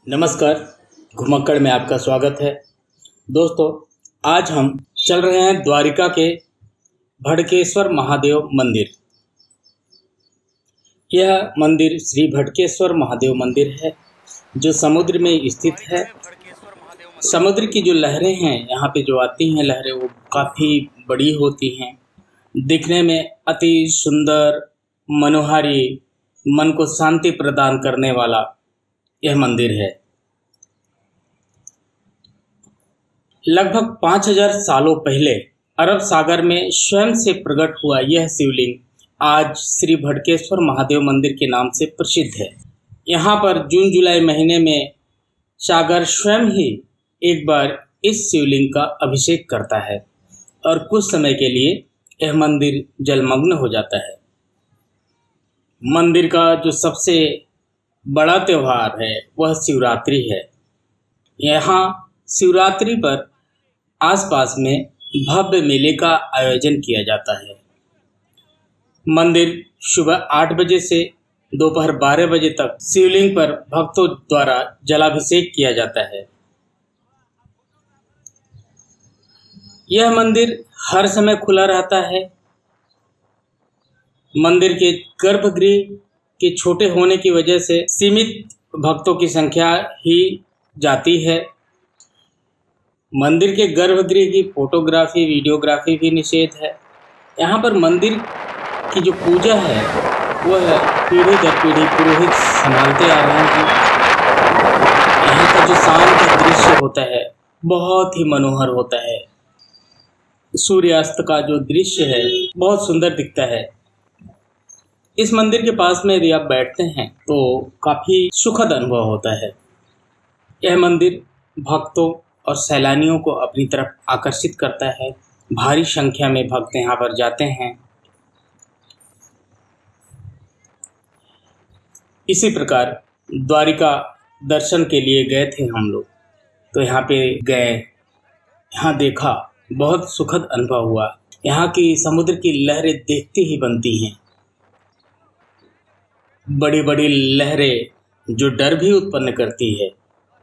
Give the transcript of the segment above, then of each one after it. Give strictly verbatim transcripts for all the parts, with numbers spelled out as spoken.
नमस्कार। घुमक्कड़ में आपका स्वागत है। दोस्तों, आज हम चल रहे हैं द्वारिका के भड़केश्वर महादेव मंदिर। यह मंदिर श्री भड़केश्वर महादेव मंदिर है जो समुद्र में स्थित है। समुद्र की जो लहरें हैं यहाँ पे जो आती हैं लहरें, वो काफ़ी बड़ी होती हैं, दिखने में अति सुंदर, मनोहारी, मन को शांति प्रदान करने वाला यह मंदिर है। लगभग पाँच हजार सालों पहले अरब सागर में स्वयं से प्रकट हुआ यह शिवलिंग आज श्री भड़केश्वर महादेव मंदिर के नाम से प्रसिद्ध है। यहाँ पर जून जुलाई महीने में सागर स्वयं ही एक बार इस शिवलिंग का अभिषेक करता है और कुछ समय के लिए यह मंदिर जलमग्न हो जाता है। मंदिर का जो सबसे बड़ा त्योहार है वह शिवरात्रि है। यहाँ शिवरात्रि पर आसपास में भव्य मेले का आयोजन किया जाता है। मंदिर सुबह आठ बजे से दोपहर बारह बजे तक शिवलिंग पर भक्तों द्वारा जलाभिषेक किया जाता है। यह मंदिर हर समय खुला रहता है। मंदिर के गर्भगृह के छोटे होने की वजह से सीमित भक्तों की संख्या ही जाती है। मंदिर के गर्भगृह की फोटोग्राफी, वीडियोग्राफी भी निषेध है। यहाँ पर मंदिर की जो पूजा है वह पीढ़ी दर पीढ़ी पुरोहित संभालते आ रहे हैं। यहाँ का जो शांत दृश्य होता है बहुत ही मनोहर होता है। सूर्यास्त का जो दृश्य है बहुत सुंदर दिखता है। इस मंदिर के पास में यदि आप बैठते हैं तो काफ़ी सुखद अनुभव होता है। यह मंदिर भक्तों और सैलानियों को अपनी तरफ आकर्षित करता है। भारी संख्या में भक्त यहाँ पर जाते हैं। इसी प्रकार द्वारिका दर्शन के लिए गए थे हम लोग, तो यहाँ पे गए, यहाँ देखा, बहुत सुखद अनुभव हुआ। यहाँ की समुद्र की लहरें देखती ही बनती हैं। बड़ी बड़ी लहरें जो डर भी उत्पन्न करती है।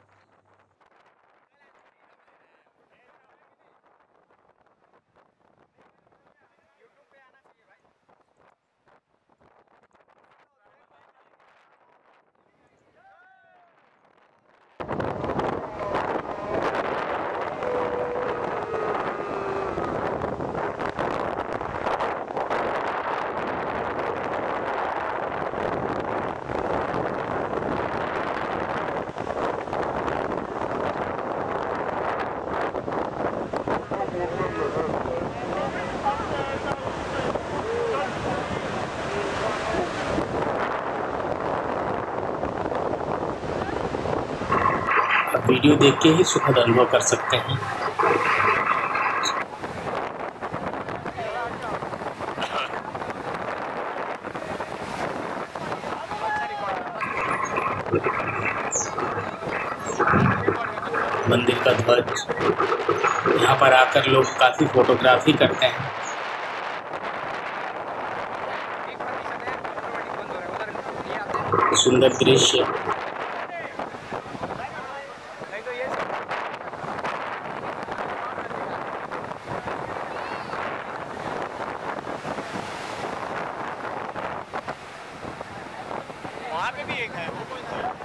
वीडियो देख के ही सुखद अनुभव कर सकते हैं। मंदिर का ध्वज, यहाँ पर आकर लोग काफी फोटोग्राफी करते हैं। सुंदर दृश्य। वहाँ पे भी एक है, वो कौन सा है?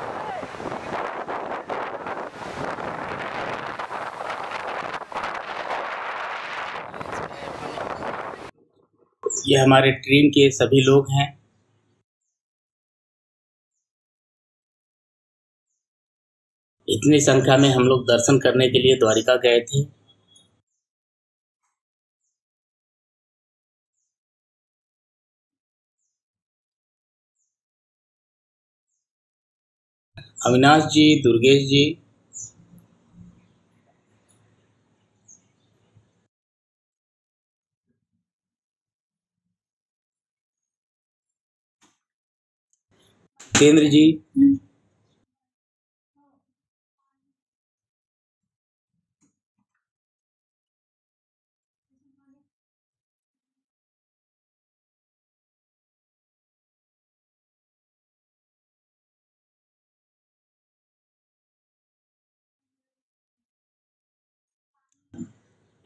ये हमारे टीम के सभी लोग हैं। इतनी संख्या में हम लोग दर्शन करने के लिए द्वारिका गए थे। अविनाश जी, दुर्गेश जी, तेंद्र जी,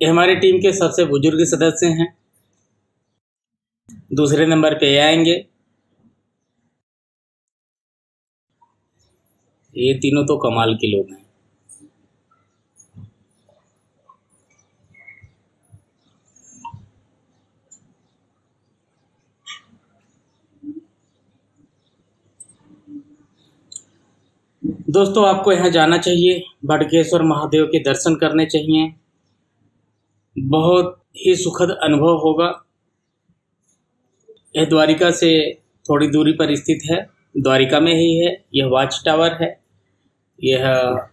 ये हमारी टीम के सबसे बुजुर्ग सदस्य हैं। दूसरे नंबर पे ये आएंगे। ये तीनों तो कमाल के लोग हैं। दोस्तों, आपको यहाँ जाना चाहिए, भटकेश्वर महादेव के दर्शन करने चाहिए। बहुत ही सुखद अनुभव होगा। यह द्वारिका से थोड़ी दूरी पर स्थित है, द्वारिका में ही है। यह वॉच टावर है। यह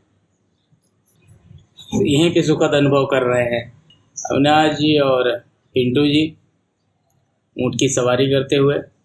यहीं पे सुखद अनुभव कर रहे हैं अविनाश जी और पिंटू जी ऊँट की सवारी करते हुए।